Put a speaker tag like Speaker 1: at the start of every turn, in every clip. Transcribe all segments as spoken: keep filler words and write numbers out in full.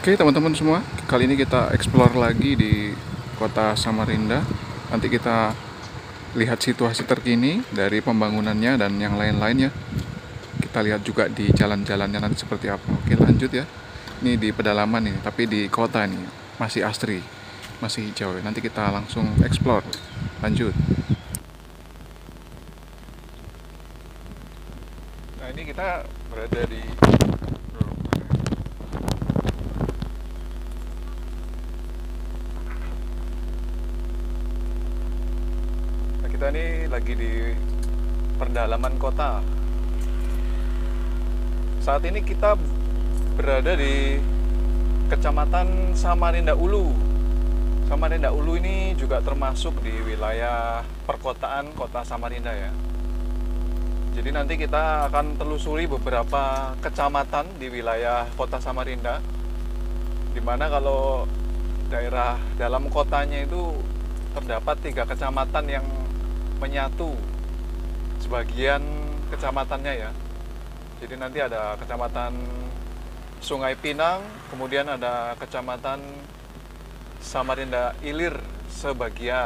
Speaker 1: Oke teman-teman semua, kali ini kita explore lagi di kota Samarinda. Nanti kita lihat situasi terkini dari pembangunannya dan yang lain-lain ya. Kita lihat juga di jalan-jalannya nanti seperti apa. Oke lanjut ya. Ini di pedalaman nih, tapi di kota nih masih asri, masih hijau. Nanti kita langsung explore. Lanjut. Nah ini kita berada di Nah, kita ini lagi di pedalaman kota. Saat ini kita berada di Kecamatan Samarinda Ulu. Samarinda Ulu ini juga termasuk di wilayah perkotaan kota Samarinda ya. Jadi nanti kita akan telusuri beberapa kecamatan di wilayah kota Samarinda. Dimana kalau daerah dalam kotanya itu terdapat tiga kecamatan yang menyatu sebagian kecamatannya ya. Jadi nanti ada kecamatan Sungai Pinang, kemudian ada kecamatan Samarinda Ilir sebagian.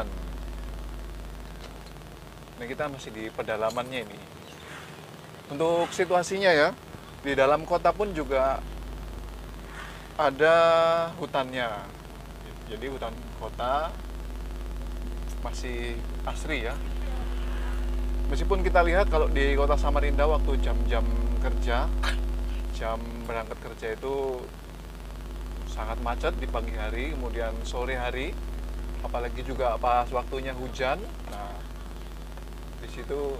Speaker 1: Ini kita masih di pedalamannya ini. Untuk situasinya ya, di dalam kota pun juga ada hutannya. Jadi hutan kota masih asri ya. Meskipun kita lihat kalau di kota Samarinda waktu jam-jam kerja, jam berangkat kerja itu sangat macet di pagi hari, kemudian sore hari, apalagi juga pas waktunya hujan. Nah, di situ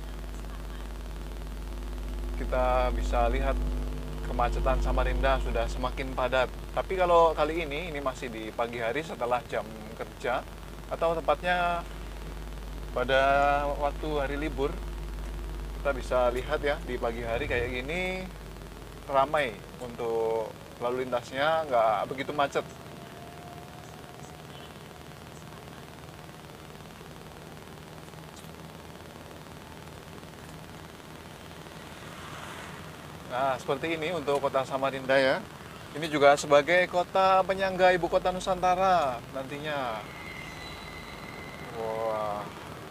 Speaker 1: kita bisa lihat kemacetan Samarinda sudah semakin padat. Tapi kalau kali ini, ini masih di pagi hari setelah jam kerja, atau tepatnya pada waktu hari libur, kita bisa lihat ya di pagi hari kayak gini ramai untuk lalu lintasnya, nggak begitu macet. Nah seperti ini untuk kota Samarinda ya. Ini juga sebagai kota penyangga ibu kota Nusantara nantinya. Wah.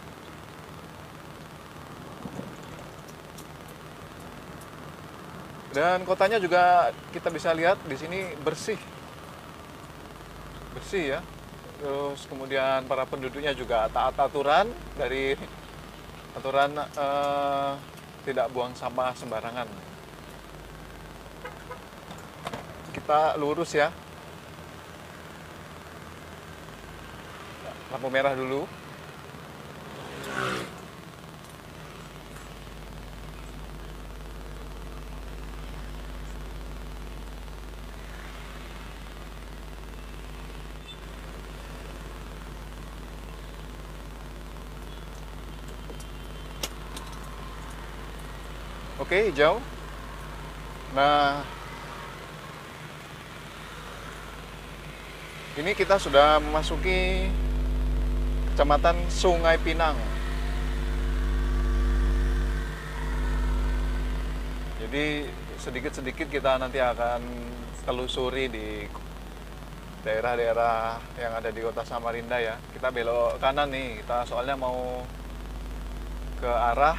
Speaker 1: Dan kotanya juga kita bisa lihat di sini bersih, bersih ya. Terus kemudian para penduduknya juga taat aturan dari aturan eh, tidak buang sampah sembarangan. Kita lurus ya. Lampu merah dulu. Oke, hijau. Nah, ini kita sudah memasuki Kecamatan Sungai Pinang. Jadi sedikit-sedikit kita nanti akan telusuri di daerah-daerah yang ada di kota Samarinda ya. Kita belok kanan nih, kita soalnya mau ke arah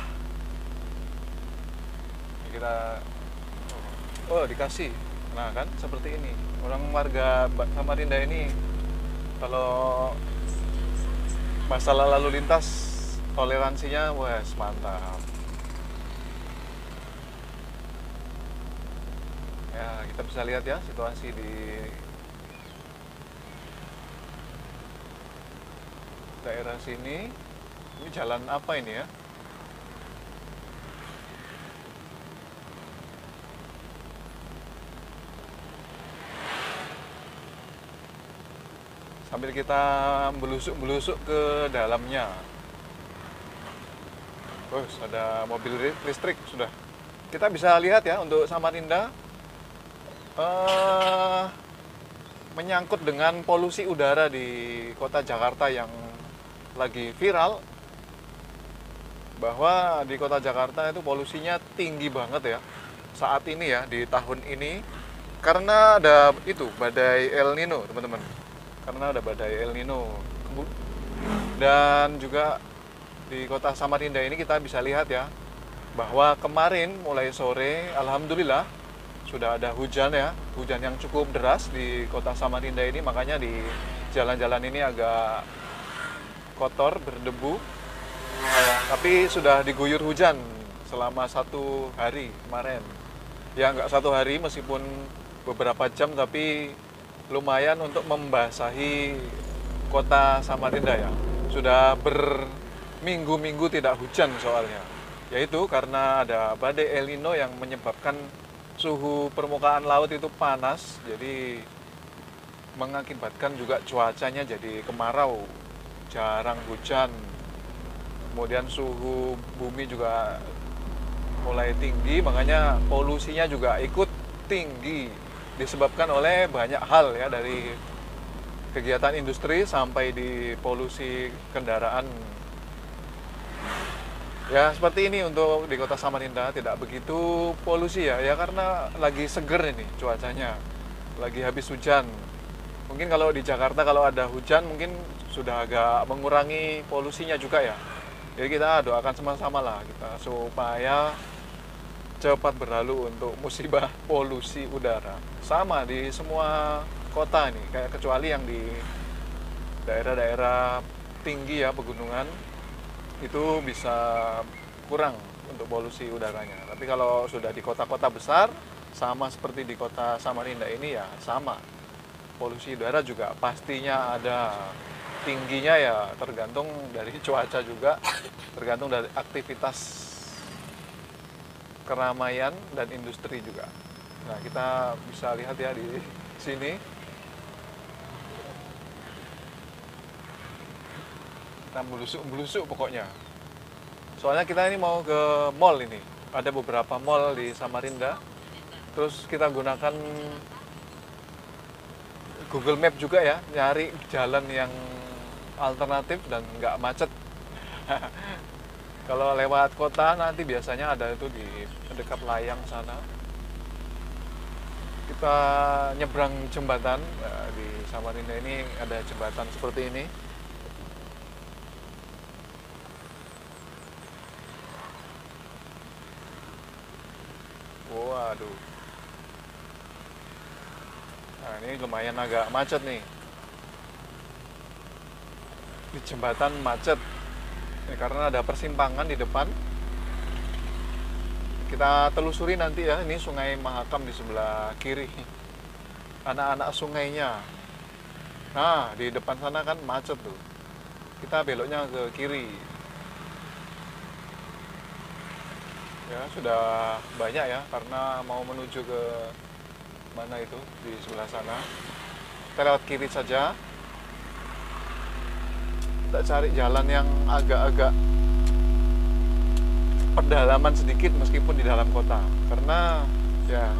Speaker 1: kita oh dikasih. Nah kan seperti ini. Orang warga Samarinda ini kalau masalah lalu lintas toleransinya wes mantap. Ya, kita bisa lihat ya situasi di daerah sini. Ini jalan apa ini ya? Sambil kita belusuk-belusuk ke dalamnya. Terus ada mobil listrik sudah. Kita bisa lihat ya untuk Samarinda eh, menyangkut dengan polusi udara di kota Jakarta yang lagi viral, bahwa di kota Jakarta itu polusinya tinggi banget ya saat ini ya, di tahun ini Karena ada itu badai El Nino, teman-teman. Karena ada badai El Nino. Dan juga di kota Samarinda ini kita bisa lihat ya, bahwa kemarin mulai sore, alhamdulillah sudah ada hujan ya, hujan yang cukup deras di kota Samarinda ini, makanya di jalan-jalan ini agak kotor, berdebu. Tapi sudah diguyur hujan selama satu hari kemarin. Ya nggak satu hari, meskipun beberapa jam, tapi lumayan untuk membasahi kota Samarinda ya. Sudah berminggu-minggu tidak hujan soalnya. Yaitu karena ada badai El Nino yang menyebabkan suhu permukaan laut itu panas, jadi mengakibatkan juga cuacanya jadi kemarau, jarang hujan. Kemudian suhu bumi juga mulai tinggi, makanya polusinya juga ikut tinggi, disebabkan oleh banyak hal ya, dari kegiatan industri sampai di polusi kendaraan. Ya seperti ini untuk di kota Samarinda, tidak begitu polusi ya, ya karena lagi seger ini cuacanya, lagi habis hujan. Mungkin kalau di Jakarta kalau ada hujan mungkin sudah agak mengurangi polusinya juga ya. Jadi kita doakan sama-sama lah kita supaya cepat berlalu untuk musibah polusi udara. Sama di semua kota ini, kayak kecuali yang di daerah-daerah tinggi ya, pegunungan, itu bisa kurang untuk polusi udaranya. Tapi kalau sudah di kota-kota besar, sama seperti di kota Samarinda ini ya sama. Polusi udara juga pastinya ada. Tingginya ya tergantung dari cuaca juga, tergantung dari aktivitas keramaian dan industri juga. Nah, kita bisa lihat ya di sini. Kita melusuk-melusuk pokoknya. Soalnya kita ini mau ke mall ini. Ada beberapa mall di Samarinda. Terus kita gunakan Google Map juga ya, nyari jalan yang alternatif dan nggak macet. Kalau lewat kota nanti biasanya ada itu di dekat layang sana. Kita nyebrang jembatan ya, di Samarinda ini ada jembatan seperti ini. Waduh. Nah ini lumayan agak macet nih. Di jembatan macet. Ya, karena ada persimpangan di depan. Kita telusuri nanti ya, ini Sungai Mahakam di sebelah kiri. Anak-anak sungainya. Nah, di depan sana kan macet tuh. Kita beloknya ke kiri. Ya, sudah banyak ya, karena mau menuju ke mana itu, di sebelah sana. Kita lewat kiri saja. Kita cari jalan yang agak-agak pedalaman sedikit meskipun di dalam kota, karena ya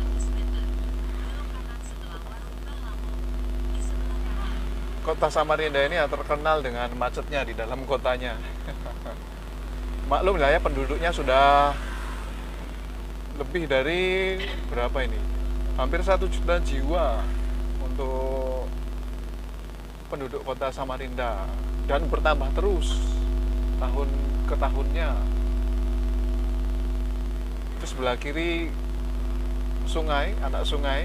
Speaker 1: kota Samarinda ini ya terkenal dengan macetnya di dalam kotanya. Maklum lah ya, penduduknya sudah lebih dari berapa ini, hampir satu juta jiwa untuk penduduk kota Samarinda, dan bertambah terus tahun ke tahunnya. Itu sebelah kiri sungai, anak sungai.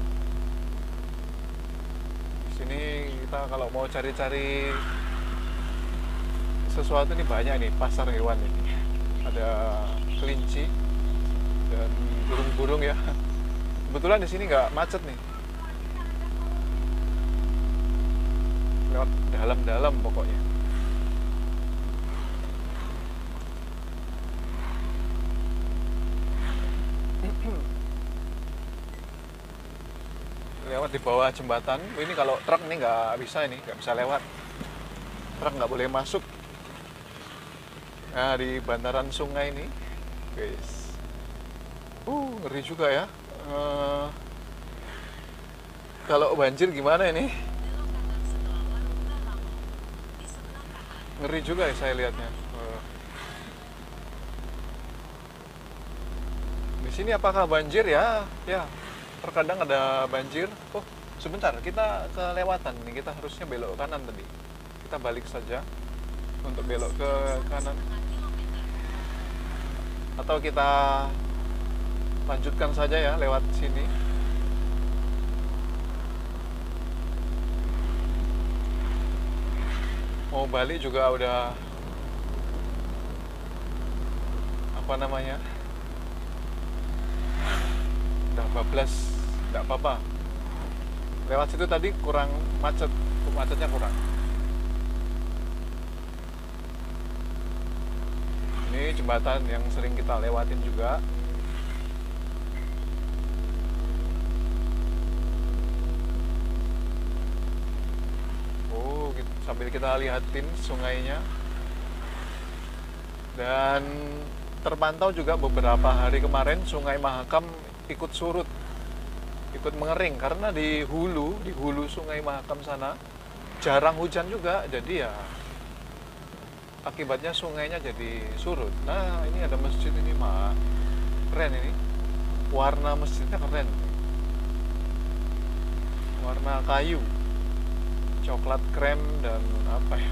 Speaker 1: Di sini kita kalau mau cari-cari sesuatu nih banyak nih, pasar hewan ini. Ada kelinci dan burung-burung ya. Kebetulan di sini nggak macet nih. Lewat dalam-dalam pokoknya. Lewat di bawah jembatan. Ini kalau truk ini nggak bisa, ini nggak bisa lewat. Truk nggak boleh masuk. Nah, di bantaran sungai ini, guys. Uh, ngeri juga ya. Uh, kalau banjir gimana ini? Ngeri juga ya saya lihatnya. Uh. Di sini apakah banjir ya? Ya. terkadang ada banjir. Oh, sebentar, kita kelewatan nih. Kita harusnya belok kanan tadi. Kita balik saja untuk belok ke kanan. Atau kita lanjutkan saja ya lewat sini. Mau balik juga udah apa namanya? Udah bablas, nggak apa-apa. Lewat situ tadi kurang macet, macetnya kurang. Ini jembatan yang sering kita lewatin juga. Oh, gitu. Sambil kita lihatin sungainya. Dan terpantau juga beberapa hari kemarin Sungai Mahakam ikut surut, ikut mengering karena di hulu, di hulu Sungai Mahakam sana jarang hujan juga, jadi ya akibatnya sungainya jadi surut. Nah, ini ada masjid ini mah keren ini, warna masjidnya keren, warna kayu, coklat krem dan apa ya.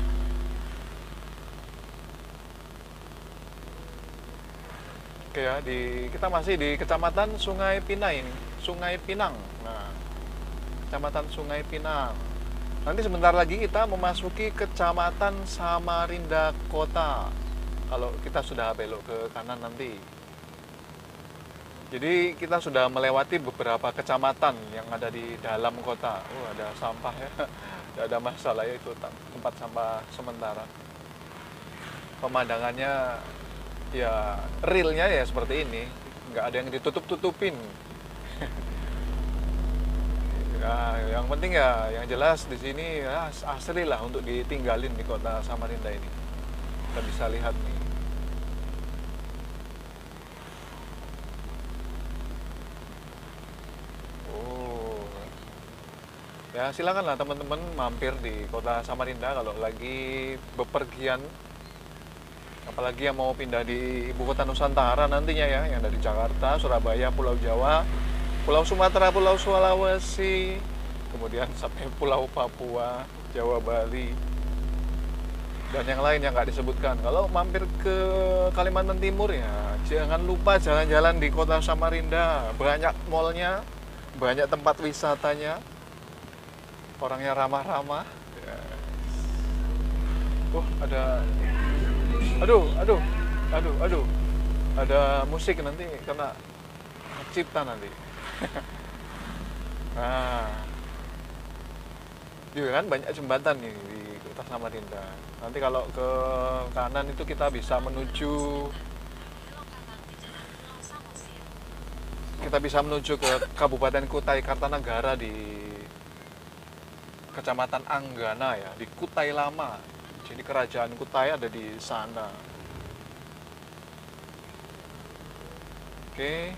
Speaker 1: Oke ya, di, kita masih di Kecamatan Sungai Pinang ini, Sungai Pinang. Nah, Kecamatan Sungai Pinang. Nanti sebentar lagi kita memasuki Kecamatan Samarinda Kota. Kalau kita sudah belok ke kanan nanti. Jadi kita sudah melewati beberapa kecamatan yang ada di dalam kota. Oh, ada sampah ya. Tidak ada masalah ya, itu tempat sampah sementara. Pemandangannya ya realnya ya seperti ini, nggak ada yang ditutup-tutupin. Ya, yang penting ya yang jelas di sini ya, asli lah untuk ditinggalin di kota Samarinda ini. Kita bisa lihat nih. Oh, ya silakanlah teman-teman mampir di kota Samarinda kalau lagi bepergian. Apalagi yang mau pindah di ibu kota Nusantara nantinya ya, yang dari Jakarta, Surabaya, Pulau Jawa, Pulau Sumatera, Pulau Sulawesi, kemudian sampai Pulau Papua, Jawa, Bali, dan yang lain yang nggak disebutkan. Kalau mampir ke Kalimantan Timur ya, jangan lupa jalan-jalan di kota Samarinda. Banyak mallnya, banyak tempat wisatanya, orangnya ramah-ramah. Wah, ada... Aduh, aduh, aduh, aduh, ada musik nanti kena cipta nanti. Nah, juga kan banyak jembatan nih di kota Samarinda. Nanti kalau ke kanan itu kita bisa menuju, kita bisa menuju ke Kabupaten Kutai Kartanegara di Kecamatan Anggana ya, di Kutai Lama. Jadi kerajaan Kutai ada di sana. Oke.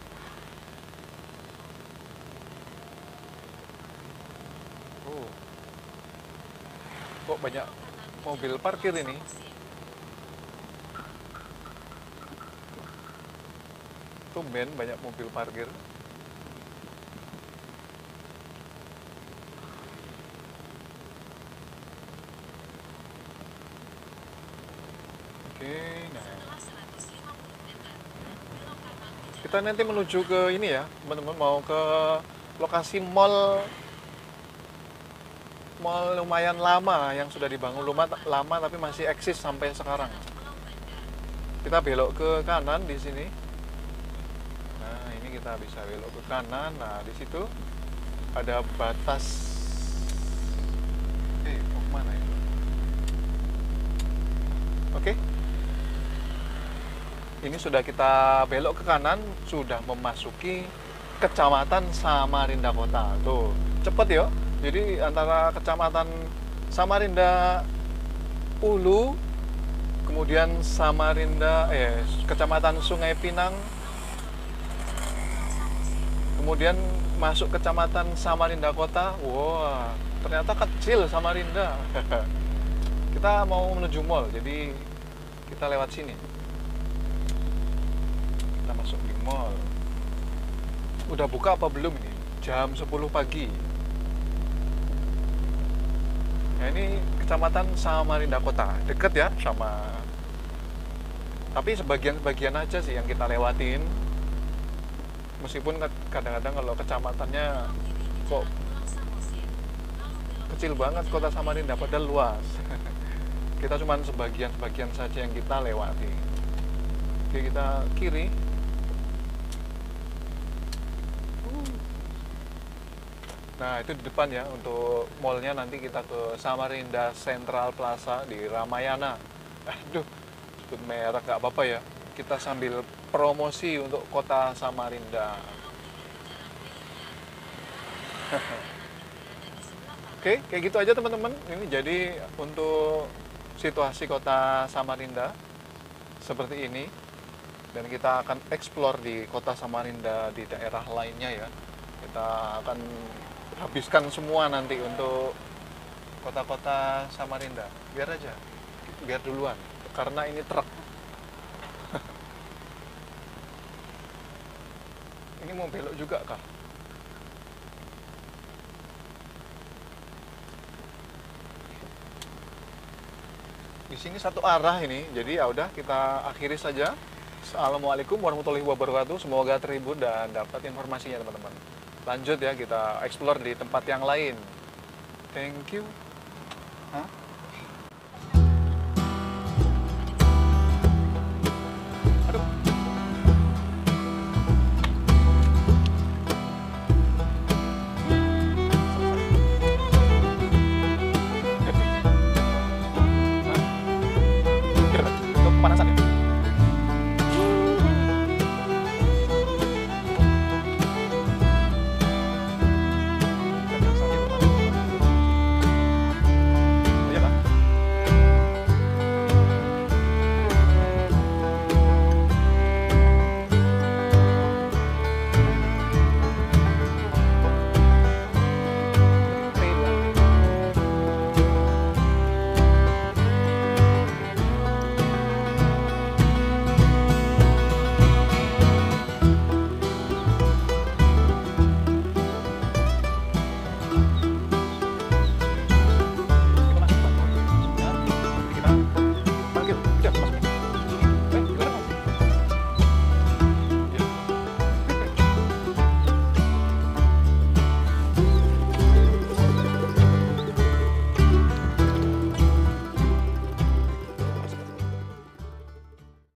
Speaker 1: Oh. Kok banyak mobil parkir ini? Tumben banyak mobil parkir. Oke, nah. Kita nanti menuju ke ini ya, teman-teman, mau ke lokasi mall mall lumayan lama yang sudah dibangun lama, lama tapi masih eksis sampai sekarang. Kita belok ke kanan di sini. Nah, ini kita bisa belok ke kanan. Nah, di situ ada batas. Eh, mau kemana ya? Oke. Ini sudah kita belok ke kanan, sudah memasuki Kecamatan Samarinda Kota. Tuh, cepet ya. Jadi antara Kecamatan Samarinda Ulu, kemudian Samarinda, eh, Kecamatan Sungai Pinang, kemudian masuk Kecamatan Samarinda Kota. Wah, ternyata kecil Samarinda. Kita mau menuju mall, jadi kita lewat sini. Kita masuk di mall. Udah buka apa belum nih? Jam sepuluh pagi. Ya ini Kecamatan Samarinda Kota, deket ya sama. Tapi sebagian-sebagian aja sih yang kita lewatin. Meskipun kadang-kadang kalau kecamatannya kok kecil banget kota Samarinda padahal luas. Kita cuma sebagian-sebagian saja yang kita lewati. Oke, kita kiri. Nah, itu di depan ya untuk mallnya, nanti kita ke Samarinda Central Plaza di Ramayana. Aduh, sebut merek nggak apa-apa ya. Kita sambil promosi untuk kota Samarinda. Oke, kayak gitu aja teman-teman. Ini jadi untuk situasi kota Samarinda seperti ini. Dan kita akan explore di kota Samarinda di daerah lainnya ya. Kita akan habiskan semua nanti untuk kota-kota Samarinda. Biar aja, biar duluan, karena ini truk. Ini mau belok juga kah? Di sini satu arah ini, jadi ya udah kita akhiri saja. Assalamualaikum warahmatullahi wabarakatuh. Semoga terhibur dan dapat informasinya teman-teman. Lanjut ya, kita explore di tempat yang lain. Thank you. Hah?